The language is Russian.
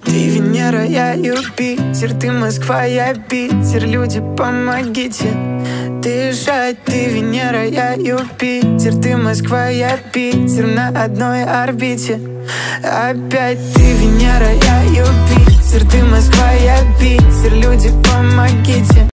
Ты Венера, я Юпитер, ты Москва, я Питер. Люди, помогите дышать. Ты Венера, я Юпитер, ты Москва, я Питер. На одной орбите опять. Ты Венера, я Юпитер, ты Москва, я Питер. Люди, помогите.